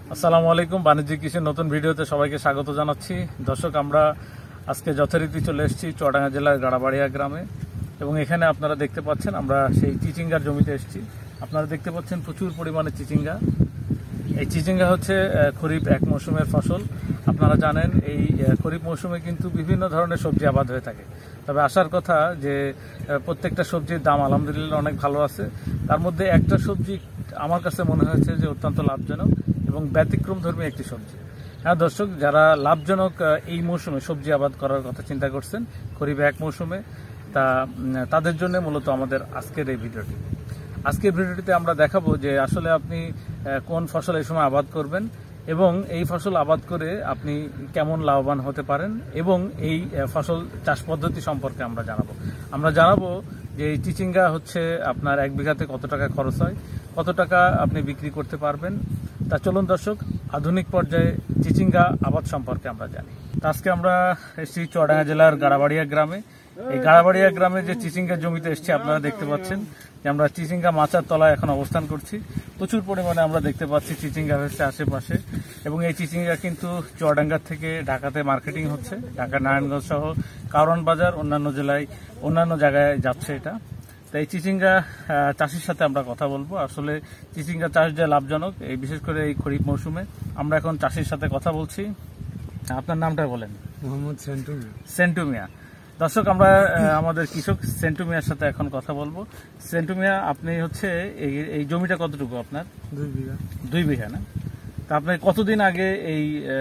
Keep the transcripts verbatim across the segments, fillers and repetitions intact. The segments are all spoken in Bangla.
আসসালামু আলাইকুম। বাণিজ্যিক কৃষির নতুন ভিডিওতে সবাইকে স্বাগত জানাচ্ছি। দর্শক, আমরা আজকে যথারীতি চলে এসেছি চুয়াডাঙ্গা জেলার গাড়াবাড়িয়া গ্রামে এবং এখানে আপনারা দেখতে পাচ্ছেন আমরা সেই চিচিঙ্গার জমিতে এসেছি। আপনারা দেখতে পাচ্ছেন প্রচুর পরিমাণে চিচিঙ্গা। এই চিচিঙ্গা হচ্ছে খরিফ এক মৌসুমের ফসল। আপনারা জানেন এই খরিফ মৌসুমে কিন্তু বিভিন্ন ধরনের সবজি আবাদ হয়ে থাকে, তবে আসার কথা যে প্রত্যেকটা সবজির দাম আলহামদুলিল্লাহ অনেক ভালো আছে। তার মধ্যে একটা সবজি আমার কাছে মনে হয়েছে যে অত্যন্ত লাভজনক এবং ব্যতিক্রম ধর্মী একটি সবজি। হ্যাঁ দর্শক, যারা লাভজনক এই মৌসুমে সবজি আবাদ করার কথা চিন্তা করছেন খরিফ এক মৌসুমে, তা তাদের জন্য মূলত আমাদের আজকের এই ভিডিওটি। আজকের ভিডিওটিতে আমরা দেখাবো যে আসলে আপনি কোন ফসল এই সময় আবাদ করবেন এবং এই ফসল আবাদ করে আপনি কেমন লাভবান হতে পারেন এবং এই ফসল চাষ পদ্ধতি সম্পর্কে আমরা জানাবো। আমরা জানাবো যে এই চিচিঙ্গা হচ্ছে আপনার এক বিঘাতে কত টাকা খরচ হয়, কত টাকা আপনি বিক্রি করতে পারবেন। তা চলুন দর্শক, আধুনিক পর্যায়ে চিচিঙ্গা আবাদ সম্পর্কে আমরা জানি। আজকে আমরা এসেছি চুয়াডাঙ্গা জেলার গাড়াবাড়িয়া গ্রামে। এই গাড়াবাড়িয়া গ্রামে যে চিচিঙ্গা জমিতে এসেছি আপনারা দেখতে পাচ্ছেন যে আমরা চিচিঙ্গা মাচার তলায় এখন অবস্থান করছি। প্রচুর পরিমাণে আমরা দেখতে পাচ্ছি চিচিঙ্গা হচ্ছে আশেপাশে এবং এই চিচিঙ্গা কিন্তু চুয়াডাঙ্গা থেকে ঢাকাতে মার্কেটিং হচ্ছে। ঢাকা নারায়ণগঞ্জ সহ কারওয়ান বাজার অন্যান্য জেলায় অন্যান্য জায়গায় যাচ্ছে এটা। তো এই চিচিঙ্গা চাষির সাথে আমরা কথা বলবো। আসলে চিচিঙ্গা চাষ যে লাভজনক, এই বিশেষ করে এই খরিফ মৌসুমে। আমরা এখন চাষির সাথে কথা বলছি। আপনার নামটা বলেন। মোহাম্মদ সেন্টু মিয়া। সেন্টু মিয়া। দর্শক, আমরা আমাদের কৃষক সেন্টু মিয়ার সাথে এখন কথা বলবো। সেন্টু মিয়া, আপনি হচ্ছে এই জমিটা কতটুকু আপনার? দুই বিঘা। দুই বিঘা না? তা আপনি কতদিন আগে এই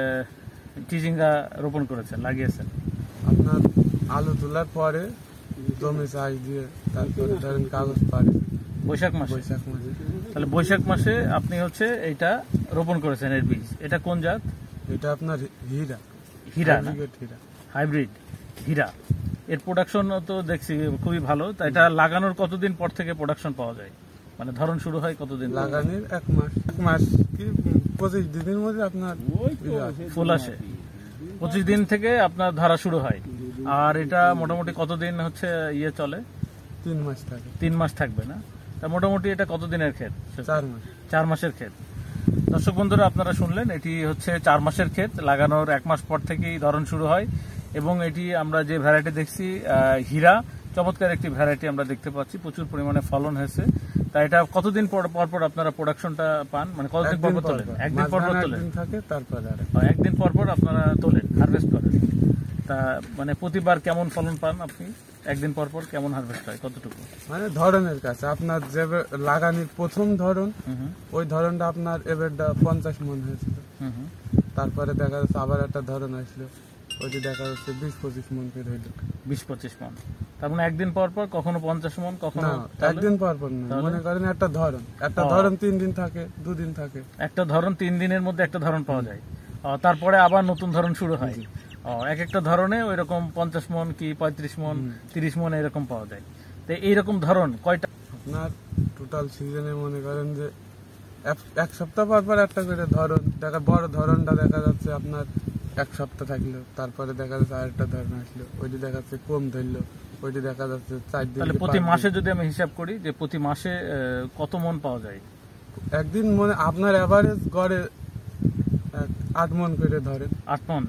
চিচিঙ্গা রোপণ করেছেন, লাগিয়েছেন? আপনার আলু তোলার পরে জমি চাষ দিয়ে তারপরে ধরেন কাগজ পাড়ে বৈশাখ মাসে। বৈশাখ মাসে তাহলে বৈশাখ মাসে আপনি হচ্ছে এইটা রোপণ করেছেন এর বীজ। এটা কোন জাত? এটা আপনার হীরা। হীরা না? হীরা হাইব্রিড হীরা। এর প্রোডাকশন তো দেখছি খুবই ভালো। তা এটা লাগানোর কতদিন পর থেকে প্রোডাকশন পাওয়া যায়, মানে ধরন শুরু হয় কতদিন? লাগানোর এক মাস এক মাস কি পঁচিশ দিনের মধ্যে আপনার ফুল আসে। পঁচিশ দিন থেকে আপনার ধরা শুরু হয়। আর এটা মোটামুটি কতদিন হচ্ছে ইয়ে চলে? তিন মাস থাকে। তিন মাস থাকবে না? তা মোটামুটি এটা কতদিনের ক্ষেত? চার মাস। চার মাসের ক্ষেত। দর্শক বন্ধুরা, আপনারা শুনলেন, এটি হচ্ছে চার মাসের ক্ষেত। লাগানোর এক মাস পর থেকেই ধরন শুরু হয় এবং এটি আমরা যে ভ্যারাইটি দেখছি হীরা, চমৎকার একটি ভ্যারাইটি আমরা দেখতে পাচ্ছি। প্রচুর পরিমাণে ফলন হয়েছে। তা এটা কতদিন পর পর আপনারা প্রোডাকশনটা পান, মানে কতদিন পর পর তোলেন? একদিন পর পর তোলেন থাকে, তারপরে একদিন পর পর আপনারা তোলেন, হারভেস্ট করেন। তা মানে প্রতিবার কেমন ফলন পান আপনি? একদিন পর পর কেমন হারভেস্ট হয়, কতটুকু? মানে ধরনের কাছে আপনার যে লাগানোর প্রথম ধরন, ওই ধরনটা আপনার এবারটা পঞ্চাশ মন হয়েছিল। তারপরে দেখা যাচ্ছে আবার একটা ধরন আসলো, ওইটি দেখা যাচ্ছে বিশ পঁচিশ মন করে হইলো। বিশ পঁচিশ মন, তার মানে একদিন পর পর কখনো পঞ্চাশ মন, কখনো একদিন পর পর না। মনে করেন একটা ধরন একটা ধরন তিন দিন থাকে, দুদিন থাকে। একটা ধরন তিন দিনের মধ্যে একটা ধরন পাওয়া যায়, তারপরে আবার নতুন ধরন শুরু হয়। এক একটা ধরনে ওই রকম পঞ্চাশ মন কি পঁয়ত্রিশ মন তিরিশ মন এরকম পাওয়া যায়। তো এইরকম ধরন কয়টা আপনার টোটাল সিজনে? মনে করেন যে এক সপ্তাহ পর পর একটা করে ধরন দেখা, বড় ধরনটা দেখা যাচ্ছে আপনার এক সপ্তাহ থাকলো, তারপরে দেখা যাচ্ছে আরেকটা ধরন আসলো, ওইটি দেখা যাচ্ছে কম ধরলো, ওইটি দেখা যাচ্ছে চার দিন। তাহলে প্রতি মাসে যদি আমি হিসাব করি যে প্রতি মাসে কত মন পাওয়া যায়? একদিন মনে আপনার এভারেজ গড়ে আট মন করে ধরেন। আট মন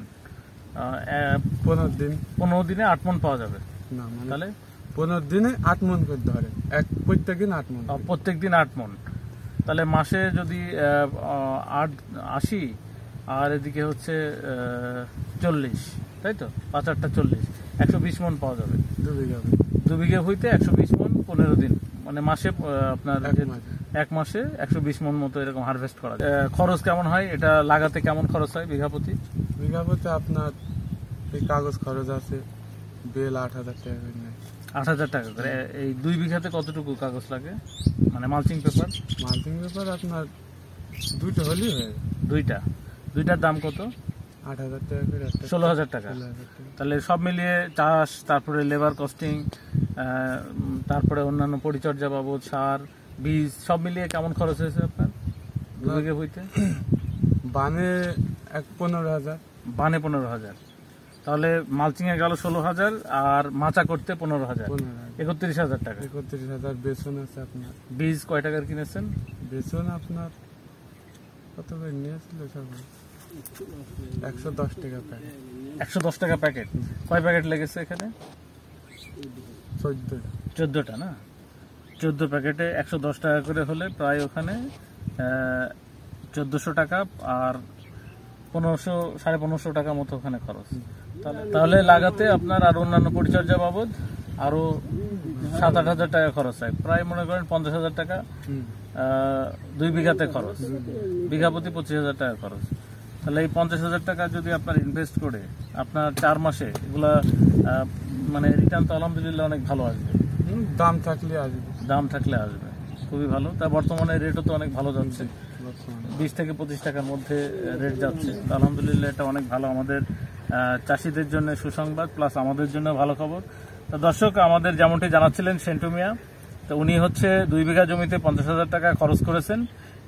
পনেরো দিন পনেরো দিনে আট মন পাওয়া যাবে না? তাহলে পনেরো দিনে আট মন করে ধরেন, এক প্রত্যেক দিন আট মন। প্রত্যেক দিন আট মন, তাহলে মাসে যদি আট আশি আর এদিকে হচ্ছে চল্লিশ, তাই তো? পাঁচ আটটা চল্লিশ, একশো বিশ মন পাওয়া যাবে। দু বিঘা দু বিঘে হইতে একশো বিশ মন পনেরো দিন, মানে মাসে আপনার এক মাসে একশো বিশ মন মতো এরকম হারভেস্ট করা যায়। খরচ কেমন হয় এটা লাগাতে? কেমন খরচ হয় বিঘা প্রতি? বিঘা প্রতি আপনার এই কাগজ খরচ আছে, বেল আট হাজার টাকা করে নেয়। আট হাজার টাকা করে। এই দুই বিঘাতে কতটুকু কাগজ লাগে, মানে মালচিং পেপার? মালচিং পেপার আপনার দুইটা হলেই হয়ে যায়। দুইটা দুইটার দাম কত? আট হাজার টাকা করে। ষোলো হাজার টাকা। তাহলে সব মিলিয়ে চাষ, তারপরে লেবার কস্টিং, তারপরে অন্যান্য পরিচর্যা বাবদ, সার, বীজ, সব মিলিয়ে কেমন খরচ হয়েছে আপনার দু বিঘে বইতে? বানে এক পনেরো হাজার। বানে পনেরো হাজার। তাহলে মালচিং এ গেল ষোলো হাজার আর মাচা করতে পনেরো হাজার, একত্রিশ হাজার টাকা। একত্রিশ হাজার। বেসন আছে আপনার। বীজ কয় টাকার কিনেছেন? বেসন আপনার কত করে নিয়েছিল সব একশো দশ টাকা প্যাকেট। একশো দশ টাকা প্যাকেট। কয় প্যাকেট লেগেছে এখানে? চোদ্দটা চোদ্দোটা না? চোদ্দ প্যাকেটে একশো দশ টাকা করে হলে প্রায় ওখানে চোদ্দোশো টাকা আর পনেরোশো সাড়ে পনেরোশো টাকা মতো ওখানে খরচ। তাহলে লাগাতে আপনার আর অন্যান্য পরিচর্যা বাবদ আরো সাত আট হাজার টাকা খরচ হয়, প্রায় মনে করেন পঞ্চাশ হাজার টাকা দুই বিঘাতে খরচ, বিঘা প্রতি পঁচিশ হাজার টাকা খরচ। তাহলে এই পঞ্চাশ হাজার টাকা যদি আপনার ইনভেস্ট করে আপনার চার মাসে এগুলা মানে রিটার্ন তো আলহামদুলিল্লাহ অনেক ভালো আসবে। দাম থাকলে আসবে, দাম থাকলে আসবে, খুবই ভালো। তা বর্তমানে রেটও তো অনেক ভালো যাচ্ছে, বিশ থেকে পঁচিশ টাকার মধ্যে রেট যাচ্ছে। আলহামদুলিল্লাহ এটা অনেক ভালো, আমাদের চাষিদের জন্য সুসংবাদ, প্লাস আমাদের জন্য ভালো খবর। তো দর্শক, আমাদের যেমনটি জানাচ্ছিলেন সেন্টু মিয়া, তো উনি হচ্ছে দুই বিঘা জমিতে পঞ্চাশ হাজার টাকা খরচ করেছেন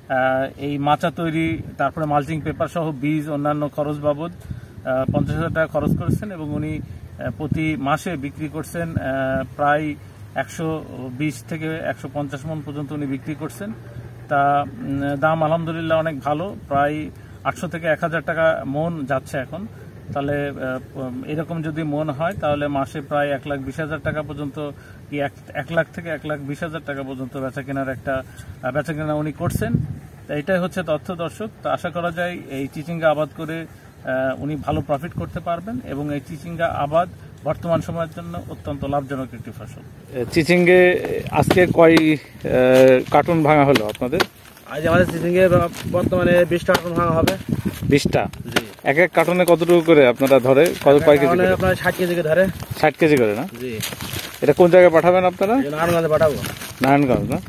এই মাচা তৈরি, তারপরে মালচিং পেপার সহ বীজ অন্যান্য খরচ বাবদ পঞ্চাশ হাজার টাকা খরচ করেছেন এবং উনি প্রতি মাসে বিক্রি করছেন প্রায় একশো বিশ থেকে একশো পঞ্চাশ মন পর্যন্ত উনি বিক্রি করছেন। তা দাম আলহামদুলিল্লাহ অনেক ভালো, প্রায় আটশো থেকে এক হাজার টাকা মন যাচ্ছে এখন। তাহলে এরকম যদি মন হয় তাহলে মাসে প্রায় এক লাখ বিশ হাজার টাকা পর্যন্ত, এক লাখ থেকে এক লাখ বিশ হাজার টাকা পর্যন্ত বেচা কেনার একটা বেচা কেনা উনি করছেন। এটাই হচ্ছে তথ্য দর্শক। তো আশা করা যায় এই চিচিঙ্গা আবাদ করে উনি ভালো প্রফিট করতে পারবেন এবং এই চিচিঙ্গা আবাদ বর্তমান সময়ের জন্য অত্যন্ত লাভজনক একটি ফসল। চিচিঙ্গে আজকে কয় কার্টুন ভাঙা হলো আপনাদের? আজ আমাদের চিচিঙ্গে বর্তমানে বিশটা কার্টুন ভাঙা হবে। বিশটা? এক এক কার্টুনে কতটুকু করে আপনারা ধরে? কত কয় কেজি? আপনার ষাট কেজি করে ধরে। ষাট কেজি করে না? জি। এটা কোন জায়গায় পাঠাবেন আপনারা? নারায়ণগঞ্জে পাঠাবো। নারায়ণগঞ্জ না?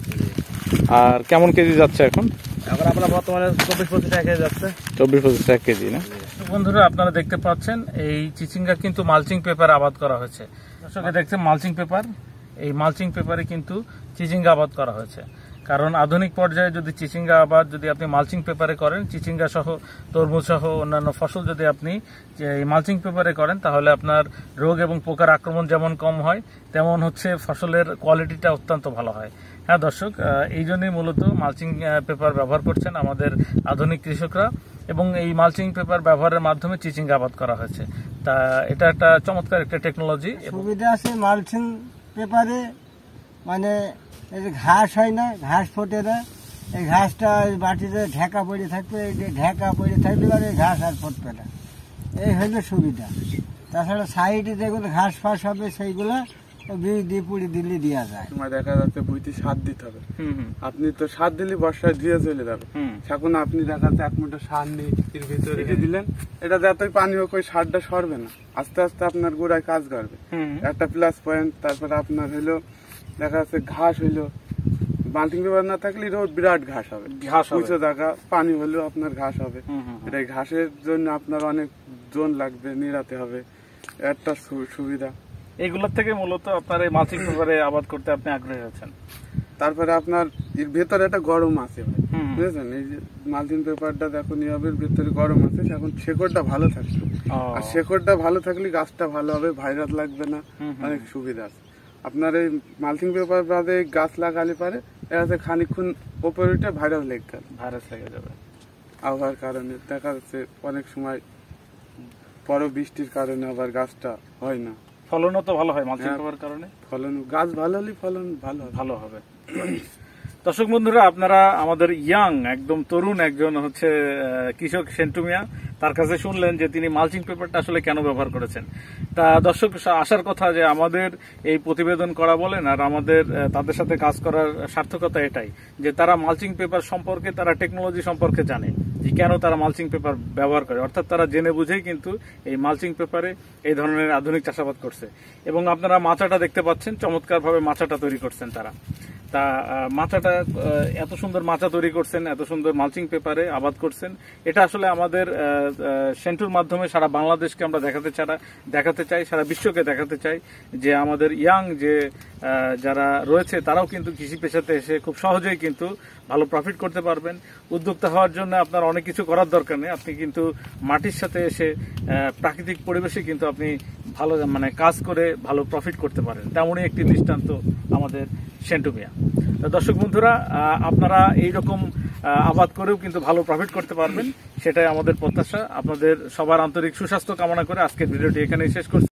আর কেমন কেজি যাচ্ছে এখন? এখন আপনার বর্তমানে চব্বিশ পঁচিশ টাকা কেজি যাচ্ছে। চব্বিশ পঁচিশ টাকা কেজি না? বন্ধুরা, আপনারা দেখতে পাচ্ছেন এই চিচিঙ্গা কিন্তু মালচিং পেপার আবাদ করা হয়েছে। দর্শকে দেখছেন মালচিং পেপার, এই মালচিং পেপারে কিন্তু চিচিঙ্গা আবাদ করা হয়েছে। কারণ আধুনিক পর্যায়ে যদি চিচিঙ্গা আবাদ যদি আপনি মালচিং পেপারে করেন, চিচিঙ্গা সহ তরমুজ সহ অন্যান্য ফসল যদি আপনি এই মালচিং পেপারে করেন, তাহলে আপনার রোগ এবং পোকার আক্রমণ যেমন কম হয়, তেমন হচ্ছে ফসলের কোয়ালিটিটা অত্যন্ত ভালো হয়। হ্যাঁ দর্শক, এই জন্যই মূলত মালচিং পেপার ব্যবহার করছেন আমাদের আধুনিক কৃষকরা এবং এই মালচিং পেপার ব্যবহারের মাধ্যমে চিচিঙ্গা আবাদ করা হয়েছে। তা এটা একটা চমৎকার একটা টেকনোলজি। সুবিধা আছে মালচিং পেপারে, মানে এই যে ঘাস হয় না, ঘাস ফোটে না, এই ঘাসটা মাটিতে ঢেকা পড়ে থাকবে, এই যে ঢেকা পড়ে থাকলে আর এই ঘাস আর ফুটবে না, এই হলো সুবিধা। তাছাড়া সাইডে যেগুলো ঘাস ফাঁস হবে সেইগুলো বীজ দিয়ে পুড়ি দিলে দেওয়া যায়। তোমার দেখা যাচ্ছে বইতে সার দিতে হবে, আপনি তো সার দিলে বর্ষায় ধুয়ে চলে যাবে। এখন আপনি দেখা যাচ্ছে এক মুঠো সার নিয়ে এর ভিতরে দিলেন, এটা যতই পানি হোক ওই সারটা সরবে না, আস্তে আস্তে আপনার গোড়ায় কাজ করবে। একটা প্লাস পয়েন্ট। তারপরে আপনার হলো দেখা যাচ্ছে ঘাস হইলো, মালচিং পেপার না থাকলে বিরাট ঘাস হবে, উঁচু জায়গা পানি হলেও আপনার ঘাস হবে। এটা ঘাসের জন্য আপনার অনেক জোন লাগবে, নিরাতে হবে, একটা সুবিধা। এইগুলোর থেকে মূলত আপনার এই মালচিং পেপারে আবাদ করতে আপনি আগ্রহী আছেন। তারপরে আপনার এর ভেতরে একটা গরম আছে, বুঝেছেন? এই যে মালচিং পেপারটা দেখুন এর ভেতরে গরম আছে, এখন শেকড়টা ভালো থাকবে, আর শেকড়টা ভালো থাকলে গাছটা ভালো হবে, ভাইরাস লাগবে না, অনেক সুবিধা আছে। আপনার এই মালচিং পেপার বাদে গাছ লাগালে পারে এটাতে খানিক্ষণ ওপরে উঠে ভাইরাস লেগে গেল, ভাইরাস লেগে যাবে আবহাওয়ার কারণে। দেখা যাচ্ছে অনেক সময় বড় বৃষ্টির কারণে আবার গাছটা হয় না। ফলনও তো ভালো হয় মালচিং পেপার কারণে, ফলন গাছ ভালো হলে ফলন ভালো ভালো হবে। দর্শক বন্ধুরা, আপনারা আমাদের ইয়াং একদম তরুণ একজন হচ্ছে কৃষক সেন্টু মিয়া, তার কাছে শুনলেন যে তিনি মালচিং পেপারটা আসলে কেন ব্যবহার করেছেন। তা দর্শক, আসার কথা যে আমাদের এই প্রতিবেদন করা বলেন আর আমাদের তাদের সাথে কাজ করার সার্থকতা এটাই যে তারা মালচিং পেপার সম্পর্কে, তারা টেকনোলজি সম্পর্কে জানে যে কেন তারা মালচিং পেপার ব্যবহার করে, অর্থাৎ তারা জেনে বুঝেই কিন্তু এই মালচিং পেপারে এই ধরনের আধুনিক চাষাবাদ করছে। এবং আপনারা মাচাটা দেখতে পাচ্ছেন, চমৎকার ভাবে মাচাটা তৈরি করছেন তারা। তা মাচাটা এত সুন্দর মাচা তৈরি করছেন, এত সুন্দর মালচিং পেপারে আবাদ করছেন, এটা আসলে আমাদের সেন্টুর মাধ্যমে সারা বাংলাদেশকে আমরা দেখাতে চাই দেখাতে চাই সারা বিশ্বকে দেখাতে চাই যে আমাদের ইয়াং যে যারা রয়েছে তারাও কিন্তু কৃষি পেশাতে এসে খুব সহজেই কিন্তু ভালো প্রফিট করতে পারবেন। উদ্যোক্তা হওয়ার জন্য আপনার অনেক কিছু করার দরকার নেই, আপনি কিন্তু মাটির সাথে এসে প্রাকৃতিক পরিবেশে কিন্তু আপনি ভালো মানে কাজ করে ভালো প্রফিট করতে পারেন। তেমনই একটি দৃষ্টান্ত আমাদের সেন্টু মিয়া। দর্শক বন্ধুরা, আপনারা এইরকম আবাদ করেও কিন্তু ভালো প্রফিট করতে পারবেন, সেটাই আমাদের প্রত্যাশা। আপনাদের সবার আন্তরিক সুস্বাস্থ্য কামনা করে আজকের ভিডিওটি এখানেই শেষ করছি।